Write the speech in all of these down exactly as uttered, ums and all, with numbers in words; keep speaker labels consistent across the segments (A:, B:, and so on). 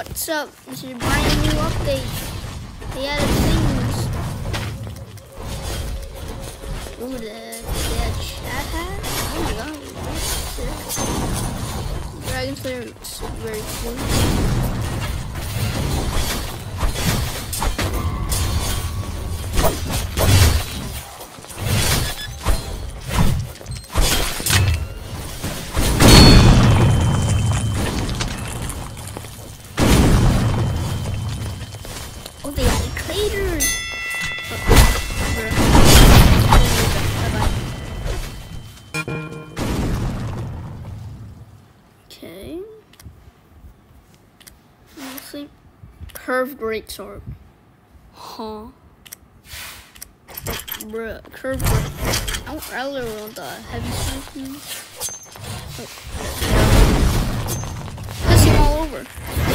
A: What's up? This is a brand new update. They added things. Ooh, the, the chat hat? Oh my god, that's sick. Dragon Slayer looks very cool. Oh, they added craters! Oh, okay. Mostly curved greatsword. Huh. Bruh, curved great. I really want the heavy sword. Oh. Let's see all over.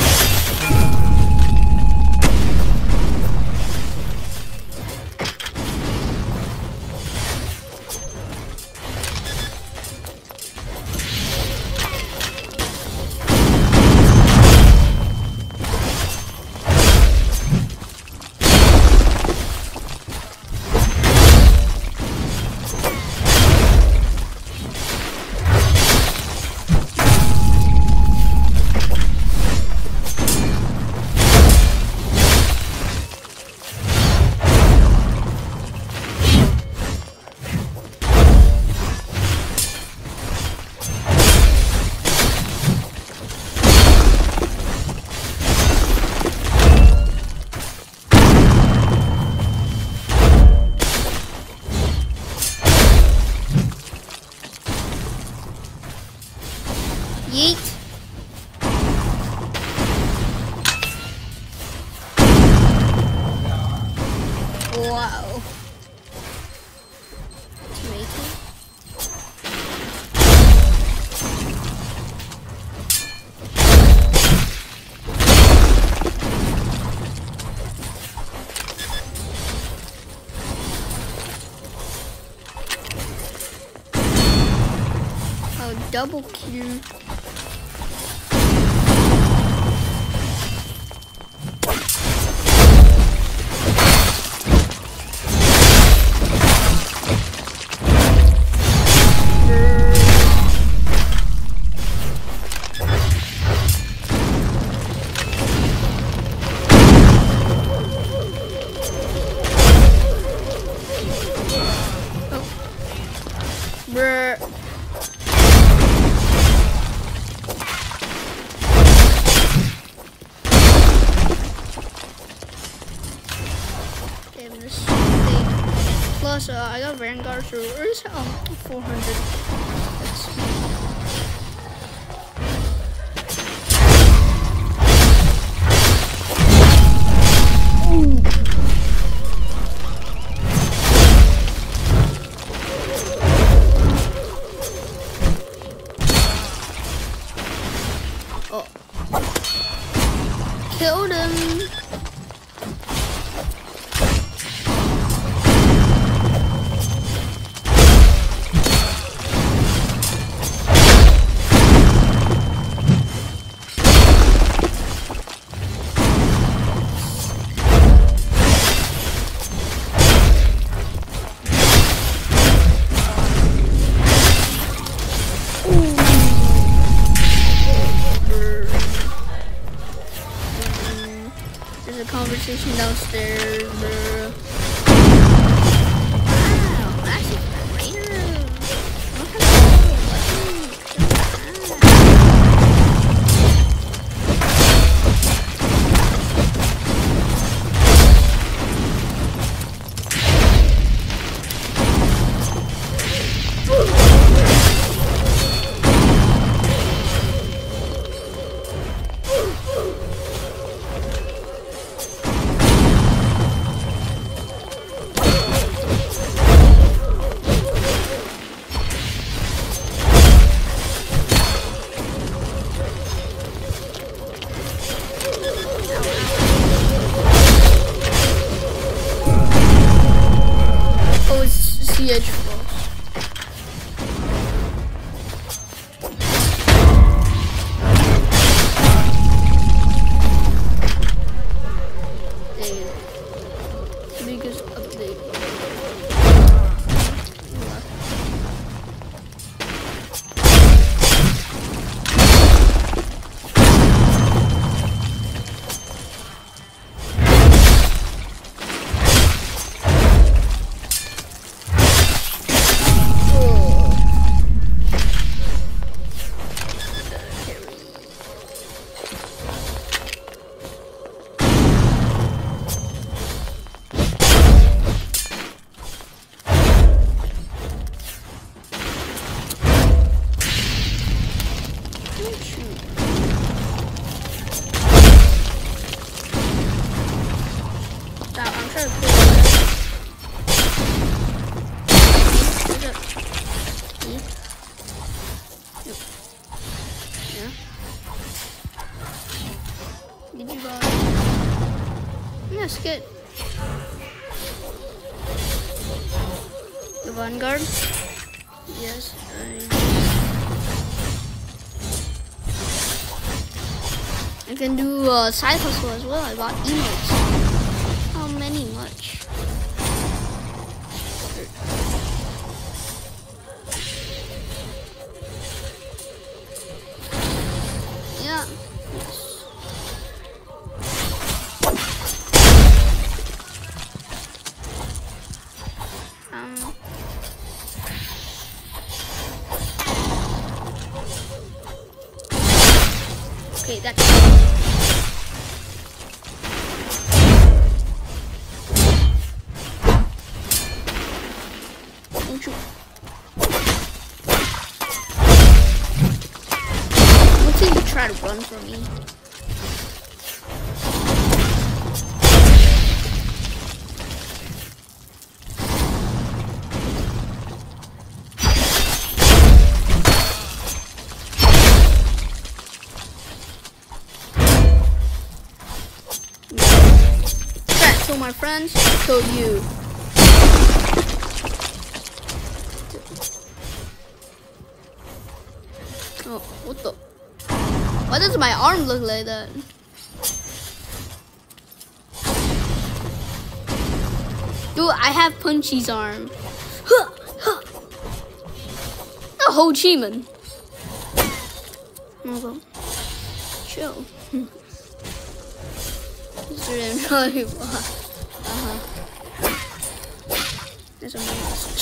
A: Yeet. Wow. Tomato. Oh, double Q. Bruh. Damn, this thing. Plus, uh, I got Vanguard, so where's um four hundred? Let's see. Oh. Killed him. There's a conversation downstairs, bruh. Wow, actually, greater. What kind of C H Plus. Did you go? Yes, good. The Vanguard. Yes. I, I can do uh, side hustle as well. I bought emotes. How many? Much. Yeah. Yes. Um. Okay, that's don't you what's it you try to run from me? So my friends, so you. Oh, what the? Why does my arm look like that? Dude, I have Punchy's arm. Huh, huh. The Ho Chi Minh. Okay. Chill. Really uh-huh. There's a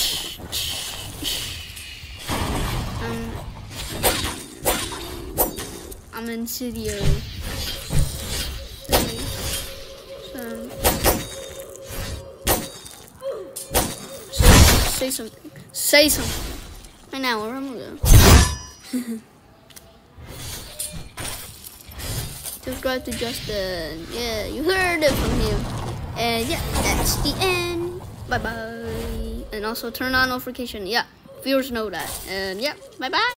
A: um, I'm in Studio. So, say something. Say something. Right now, where am I going? Subscribe to Justin. Yeah, you heard it from him. And yeah, that's the end. Bye bye. And also turn on notification. Yeah, viewers know that. And yeah, bye bye.